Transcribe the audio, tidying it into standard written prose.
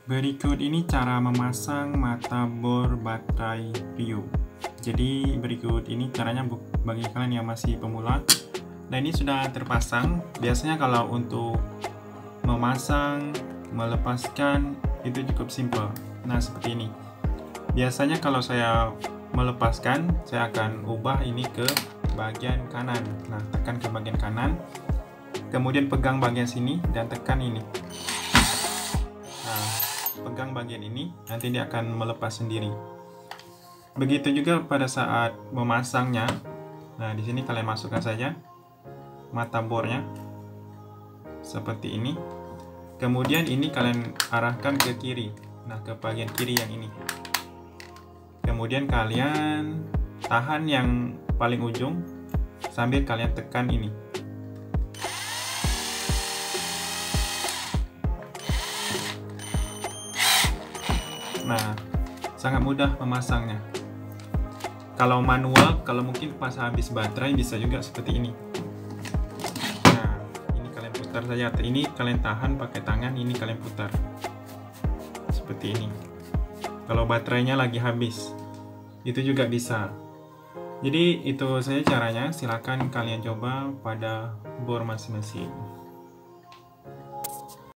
Berikut ini cara memasang mata bor baterai Pio. Jadi berikut ini caranya bagi kalian yang masih pemula. Nah, ini sudah terpasang. Biasanya kalau untuk memasang, melepaskan itu cukup simpel. Nah, seperti ini. Biasanya kalau saya melepaskan, saya akan ubah ini ke bagian kanan. Nah, tekan ke bagian kanan. Kemudian pegang bagian sini dan tekan ini. Nah, pegang bagian ini, nanti dia akan melepas sendiri. Begitu juga pada saat memasangnya. Nah, di sini kalian masukkan saja mata bornya seperti ini. Kemudian ini kalian arahkan ke kiri. Nah, ke bagian kiri yang ini. Kemudian kalian tahan yang paling ujung sambil kalian tekan ini. Nah, sangat mudah memasangnya. Kalau manual, kalau mungkin pas habis baterai bisa juga seperti ini. Nah, ini kalian putar saja. Ini kalian tahan pakai tangan, ini kalian putar. Seperti ini. Kalau baterainya lagi habis, itu juga bisa. Jadi itu saja caranya. Silakan kalian coba pada bor masing-masing.